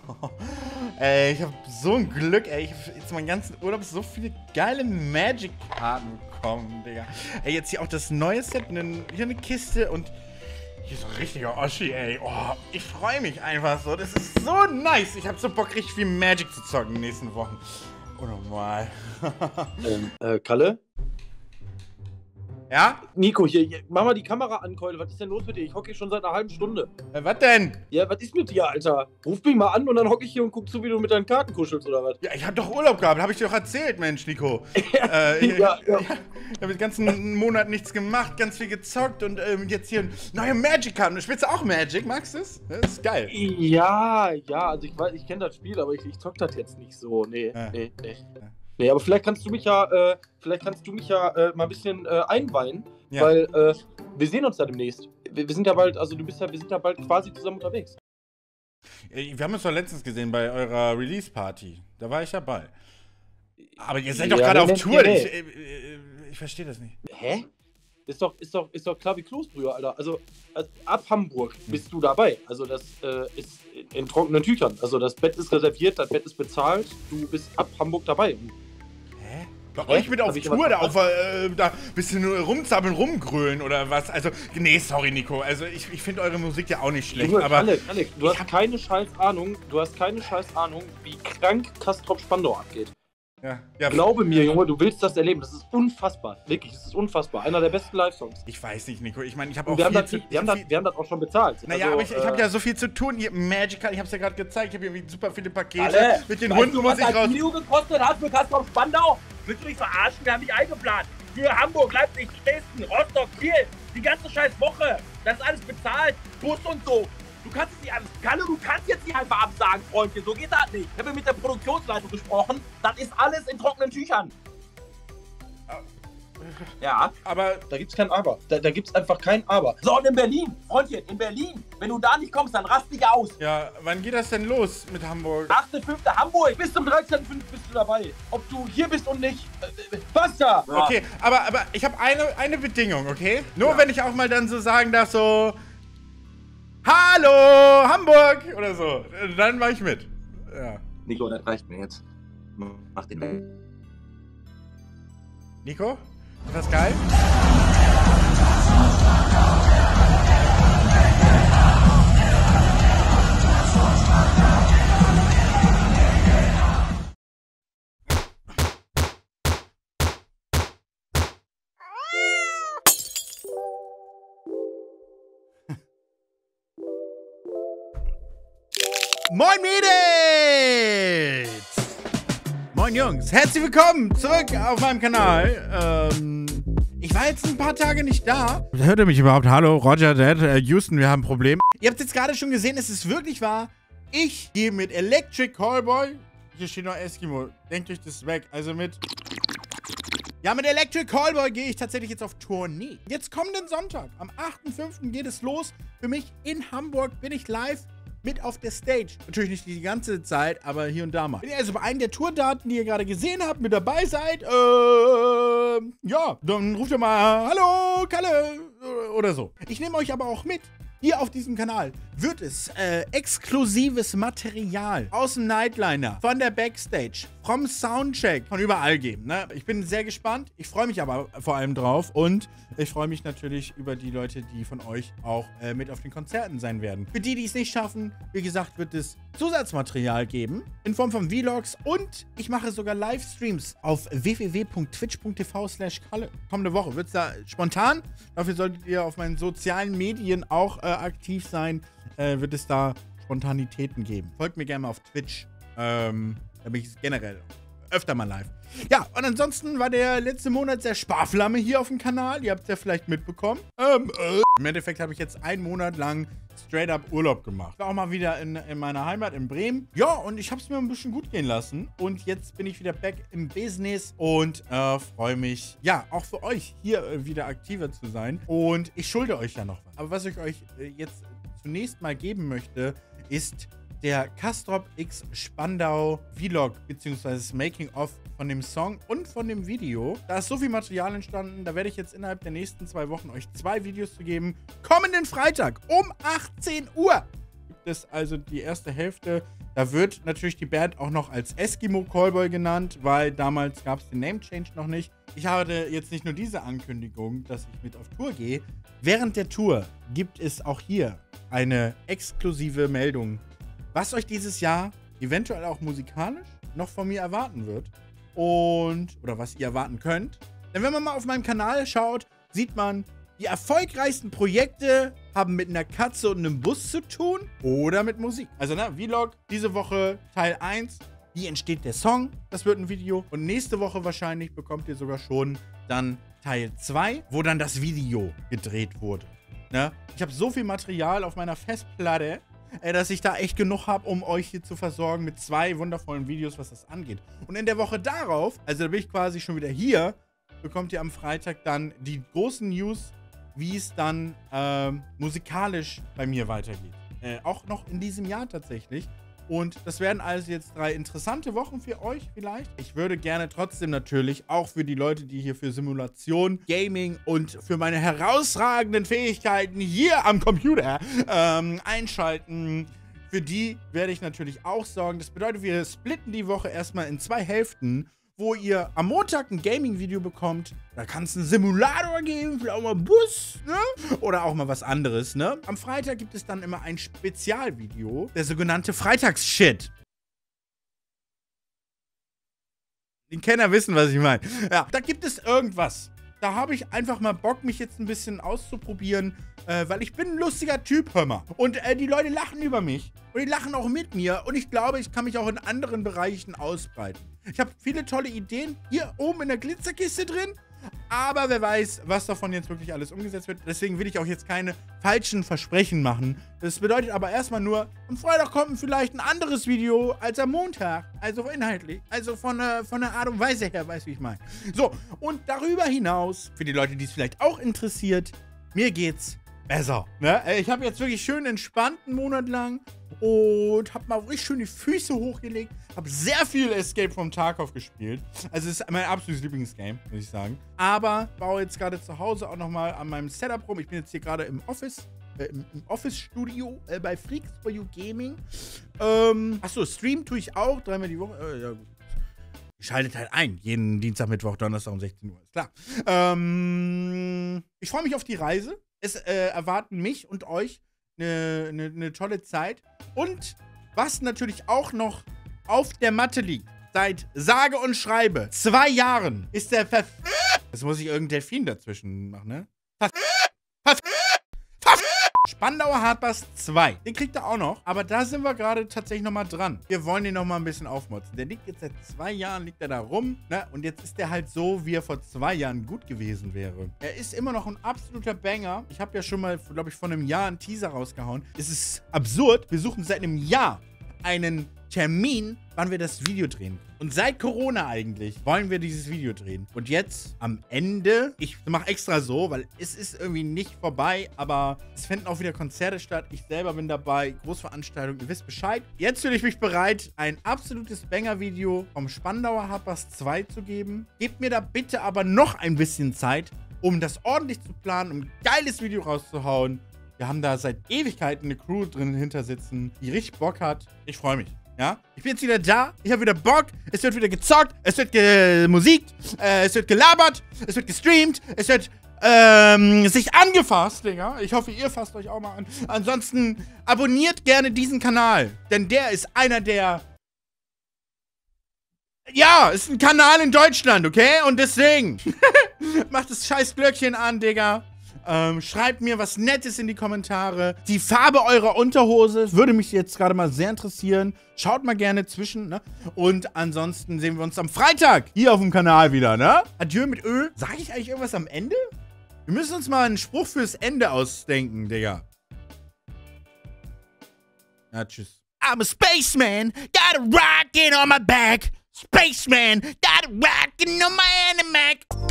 Ey, ich hab so ein Glück, ey. Ich hab jetzt meinen ganzen Urlaub so viele geile Magic-Karten bekommen, Digga. Ey, jetzt hier auch das neue Set, hier eine Kiste und hier ist ein richtiger Oschi, ey. Oh, ich freue mich einfach so. Das ist so nice. Ich hab so Bock, richtig viel Magic zu zocken in den nächsten Wochen. Unnormal. Kalle? Ja? Nico, hier, mach mal die Kamera an, Keule. Was ist denn los mit dir? Ich hocke hier schon seit einer halben Stunde. Was denn? Ja, was ist mit dir, Alter? Ruf mich mal an und dann hocke ich hier und guck zu, wie du mit deinen Karten kuschelst, oder was? Ja, ich hab doch Urlaub gehabt. Hab ich dir doch erzählt, Mensch, Nico. Ja. Ich hab den ganzen Monat nichts gemacht, ganz viel gezockt und jetzt hier neue Magic-Karten. Spielst du auch Magic? Magst du es? Das ist geil. Ja, also ich kenne das Spiel, aber ich zock das jetzt nicht so. Nee. Nee, aber vielleicht kannst du mich ja, mal ein bisschen einweihen, Ja. weil wir sehen uns da demnächst. Wir sind ja bald, also wir sind ja bald quasi zusammen unterwegs. Wir haben uns doch letztens gesehen bei eurer Release-Party. Da war ich dabei. Aber ihr seid doch gerade auf Tour. Nee. Ich verstehe das nicht. Hä? Ist doch klar wie Kloßbrühe, Alter. Also ab Hamburg bist du dabei. Also das ist in trockenen Tüchern. Also das Bett ist reserviert, das Bett ist bezahlt. Du bist ab Hamburg dabei. Hä? Bei euch mit auf Tour, da ein bisschen rumzappeln, rumgrölen oder was? Also, nee, sorry, Nico. Also, ich finde eure Musik ja auch nicht schlecht, Junge, aber... Alex, du hast keine scheiß Ahnung, wie krank Castrop-Spandau abgeht. Ja, Glaube mir, Junge, du willst das erleben. Das ist unfassbar. Wirklich, das ist unfassbar. Einer der besten Live-Songs. Ich weiß nicht, Nico. Ich meine, ich habe auch Wir haben das auch schon bezahlt. Naja, also, aber ich habe ja so viel zu tun. Hier, Magical, ich habe es ja gerade gezeigt. Ich habe hier super viele Pakete. Alle, Mit den Hunden muss ich raus. Was das Video gekostet hat für Castrop Spandau? Willst du mich verarschen? Wir haben dich eingeplant. Für Hamburg, Leipzig, Dresden, Rostock, Kiel. Die ganze scheiß Woche. Das ist alles bezahlt. Bus und so. Du kannst es nicht alles. Kalle, du kannst jetzt nicht einfach absagen, Freundchen. So geht das nicht. Ich habe mit der Produktionsleitung gesprochen. Das ist alles in trockenen Tüchern. Ja. Aber da gibt's kein Aber. Da gibt's einfach kein Aber. So, und in Berlin, Freundchen, in Berlin. Wenn du da nicht kommst, dann rast dich aus. ja, wann geht das denn los mit Hamburg? 8.5. Hamburg. Bis zum 13.05. bist du dabei. Ob du hier bist und nicht. Basta! Ja. Okay, aber ich habe eine Bedingung, okay? Nur wenn ich auch mal dann so sagen darf, so... Hallo, Hamburg! Oder so. Dann mach ich mit. Ja. Nico, das reicht mir jetzt. Mach den weg. Nico? Ist das geil? Moin Mädels! Moin Jungs, herzlich willkommen zurück auf meinem Kanal. Ich war jetzt ein paar Tage nicht da. Hört ihr mich überhaupt? Hallo, Roger, Dad, Houston, wir haben ein Problem. Ihr habt jetzt gerade schon gesehen, es ist wirklich wahr. Ich gehe mit Electric Callboy. Hier steht noch Eskimo. Denkt euch das weg. Also mit... Ja, mit Electric Callboy gehe ich tatsächlich jetzt auf Tournee. Jetzt kommenden Sonntag, am 8.5. geht es los. Für mich in Hamburg bin ich live mit auf der Stage. Natürlich nicht die ganze Zeit, aber hier und da mal. Wenn ihr also bei einem der Tourdaten, die ihr gerade gesehen habt, mit dabei seid, ja, dann ruft ihr mal Hallo, Kalle oder so. Ich nehme euch aber auch mit. Hier auf diesem Kanal wird es exklusives Material aus dem Nightliner, von der Backstage, vom Soundcheck, von überall geben. Ne? Ich bin sehr gespannt. Ich freue mich aber vor allem drauf. Und ich freue mich natürlich über die Leute, die von euch auch mit auf den Konzerten sein werden. Für die, die es nicht schaffen, wie gesagt, wird es Zusatzmaterial geben in Form von Vlogs. Und ich mache sogar Livestreams auf www.twitch.tv/Kalle. Kommende Woche wird es da spontan. Dafür solltet ihr auf meinen sozialen Medien auch aktiv sein. Wird es da Spontanitäten geben. Folgt mir gerne mal auf Twitch. Da bin ich generell öfter mal live. Ja, und ansonsten war der letzte Monat sehr Sparflamme hier auf dem Kanal. Ihr habt es ja vielleicht mitbekommen. Im Endeffekt habe ich jetzt einen Monat lang straight up Urlaub gemacht. Ich war auch mal wieder in meiner Heimat in Bremen. Ja, und ich habe es mir ein bisschen gut gehen lassen. Und jetzt bin ich wieder back im Business und freue mich, ja, auch für euch hier wieder aktiver zu sein. Und ich schulde euch ja noch was. Aber was ich euch jetzt zunächst mal geben möchte, ist der Castrop X Spandau Vlog bzw. Making-of von dem Song und von dem Video. Da ist so viel Material entstanden, da werde ich jetzt innerhalb der nächsten 2 Wochen euch 2 Videos zu geben. Kommenden Freitag um 18 Uhr gibt gibt es also die erste Hälfte. Da wird natürlich die Band auch noch als Eskimo Callboy genannt, weil damals gab es den Name Change noch nicht. Ich hatte jetzt nicht nur diese Ankündigung, dass ich mit auf Tour gehe. Während der Tour gibt es auch hier eine exklusive Meldung, was euch dieses Jahr eventuell auch musikalisch noch von mir erwarten wird. Oder was ihr erwarten könnt. Denn wenn man mal auf meinem Kanal schaut, sieht man, die erfolgreichsten Projekte haben mit einer Katze und einem Bus zu tun oder mit Musik. Also, Vlog, diese Woche Teil 1. Wie entsteht der Song? Das wird ein Video. Und nächste Woche wahrscheinlich bekommt ihr sogar schon dann Teil 2, wo dann das Video gedreht wurde. Ne? Ich habe so viel Material auf meiner Festplatte, dass ich da echt genug habe, um euch hier zu versorgen mit 2 wundervollen Videos, was das angeht. Und in der Woche darauf, also da bin ich quasi schon wieder hier, bekommt ihr am Freitag dann die großen News, wie es dann musikalisch bei mir weitergeht. Auch noch in diesem Jahr tatsächlich. Und das werden also jetzt 3 interessante Wochen für euch vielleicht. Ich würde gerne trotzdem natürlich auch für die Leute, die hier für Simulation, Gaming und für meine herausragenden Fähigkeiten hier am Computer einschalten, für die werde ich natürlich auch sorgen. Das bedeutet, wir splitten die Woche erstmal in 2 Hälften, wo ihr am Montag ein Gaming-Video bekommt. Da kann es einen Simulator geben, vielleicht auch mal einen Bus, ne? Oder auch mal was anderes, ne? Am Freitag gibt es dann immer ein Spezialvideo, der sogenannte Freitags-Shit. Die Kenner wissen, was ich meine. Ja, da gibt es irgendwas. Da habe ich einfach mal Bock, mich jetzt ein bisschen auszuprobieren, weil ich bin ein lustiger Typ, hör mal. Und die Leute lachen über mich. Und die lachen auch mit mir. Und ich glaube, ich kann mich auch in anderen Bereichen ausbreiten. Ich habe viele tolle Ideen hier oben in der Glitzerkiste drin. Aber wer weiß, was davon jetzt wirklich alles umgesetzt wird. Deswegen will ich auch jetzt keine falschen Versprechen machen. Das bedeutet aber erstmal nur, am Freitag kommt vielleicht ein anderes Video als am Montag. Also inhaltlich. Also von der Art und Weise her, weißt du, wie ich meine. So, und darüber hinaus, für die Leute, die es vielleicht auch interessiert, mir geht's besser. Ne? Ich habe jetzt wirklich schön entspannt einen Monat lang und habe mal richtig schön die Füße hochgelegt. Habe sehr viel Escape from Tarkov gespielt. Also es ist mein absolutes Lieblingsgame, muss ich sagen. Aber baue jetzt gerade zu Hause auch nochmal an meinem Setup rum. Ich bin jetzt hier gerade im Office. Im Office-Studio bei Freaks for You Gaming. Achso, Stream tue ich auch 3-mal die Woche. Ja, gut. Schaltet halt ein. Jeden Dienstag, Mittwoch, Donnerstag um 16 Uhr. Ist klar. Ich freue mich auf die Reise. Es erwarten mich und euch eine tolle Zeit. Und was natürlich auch noch auf der Matte liegt, seit sage und schreibe 2 Jahren, ist der Jetzt muss ich irgendein Delfin dazwischen machen, ne? Spandauer Hardbass 2. Den kriegt er auch noch. Aber da sind wir gerade tatsächlich nochmal dran. Wir wollen den nochmal ein bisschen aufmotzen. Der liegt jetzt seit 2 Jahren, liegt er da rum. Ne? Und jetzt ist der halt so, wie er vor 2 Jahren gut gewesen wäre. Er ist immer noch ein absoluter Banger. Ich habe ja schon mal, glaube ich, vor einem Jahr einen Teaser rausgehauen. Es ist absurd. Wir suchen seit einem Jahr einen Termin, wann wir das Video drehen. Und seit Corona eigentlich wollen wir dieses Video drehen. Und jetzt am Ende, ich mache extra so, weil es ist irgendwie nicht vorbei, aber es finden auch wieder Konzerte statt. Ich selber bin dabei, Großveranstaltungen, ihr wisst Bescheid. Jetzt fühle ich mich bereit, ein absolutes Banger-Video vom Spandauer Hardbass 2 zu geben. Gebt mir da bitte aber noch ein bisschen Zeit, um das ordentlich zu planen, um ein geiles Video rauszuhauen. Wir haben da seit Ewigkeiten eine Crew drin hinter sitzen, die richtig Bock hat. Ich freue mich. Ja, ich bin jetzt wieder da, ich habe wieder Bock, es wird wieder gezockt, es wird gemusikt, es wird gelabert, es wird gestreamt, es wird sich angefasst, Digga. Ich hoffe, ihr fasst euch auch mal an. Ansonsten abonniert gerne diesen Kanal, denn der ist einer der... Ja, ist ein Kanal in Deutschland, okay? Und deswegen macht das scheiß Glöckchen an, Digga. Schreibt mir was Nettes in die Kommentare. Die Farbe eurer Unterhose würde mich jetzt gerade mal sehr interessieren. Schaut mal gerne zwischen, ne? Und ansonsten sehen wir uns am Freitag hier auf dem Kanal wieder, ne? Adieu mit Ö. Sage ich eigentlich irgendwas am Ende? Wir müssen uns mal einen Spruch fürs Ende ausdenken, Digga. Na, tschüss. I'm a spaceman, got a rocket on my back. Spaceman, got a rocket on my animac.